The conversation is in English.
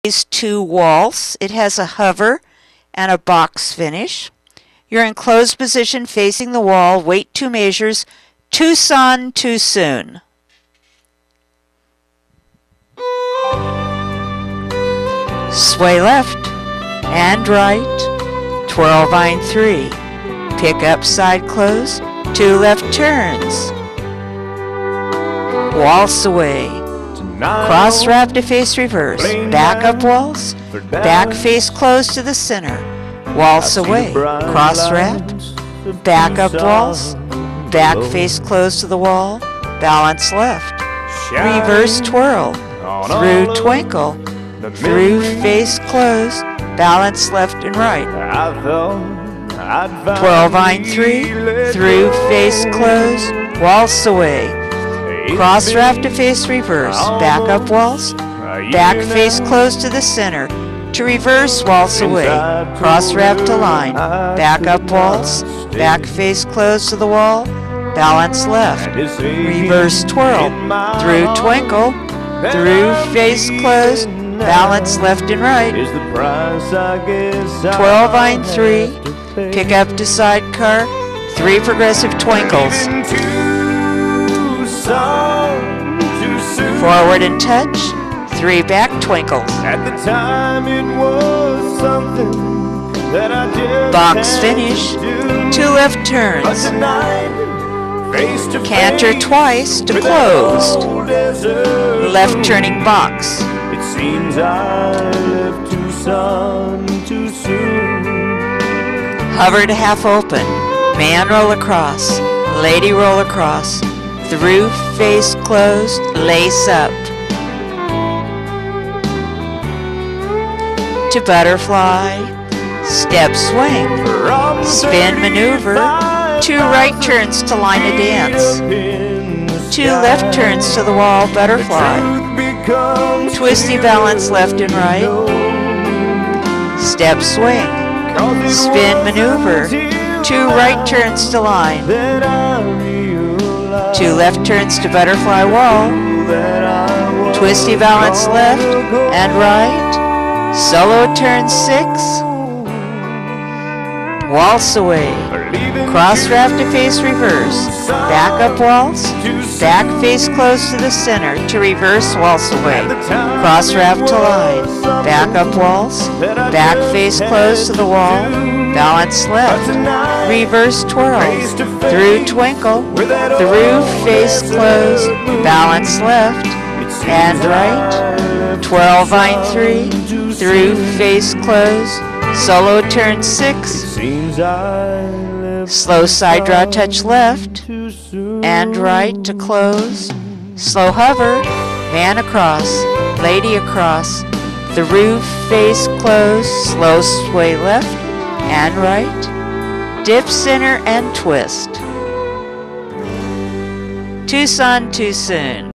Phase 2 waltz. It has a hover and a box finish. You're in closed position facing the wall. Wait 2 measures. Tuscon, too soon. Sway left and right. Twirl vine 3. Pick up side close. 2 left turns. Waltz away. Cross wrap to face reverse. Back up waltz. Back face close to the center. Waltz away. Cross wrap. Back up waltz. Back face close to the wall. Balance left. Reverse twirl. Through twinkle. Through face close. Balance left and right. Twirl vine 3. Through face close. Waltz away. Cross wrap to face reverse. Back up waltz. Back face close to the center. To reverse, waltz away. Cross wrap to line. Back up waltz. Back face close to the wall. Balance left. Reverse twirl. Through twinkle. Through face close. Balance left and right. 12 vine 3. Pick up to sidecar. 3 progressive twinkles. Forward and touch. 3 back twinkles. At the time it was something that I did. Box finish. 2 left turns. Canter twice to closed. Left turning box. It seems I left Tucson too soon. Hover to half open. Man roll across. Lady roll across. Through face closed, lace up. To butterfly, step swing, spin maneuver, 2 right turns to line a dance, 2 left turns to the wall, butterfly, twisty balance left and right, step swing, spin maneuver, 2 right turns to line, 2 left turns to butterfly wall, twisty balance left and right, solo turn 6, waltz away, cross wrap to face reverse, back up waltz, back face close to the center, to reverse waltz away, cross wrap to line, back up waltz, back face close to the wall, balance left, reverse twirl, through twinkle, through face close, balance left and right, 12 vine 3, through face close, solo turn 6, slow side draw touch left and right to close, slow hover, man across, lady across, through face close, slow sway left and right, dip center and twist. Tucson, too soon.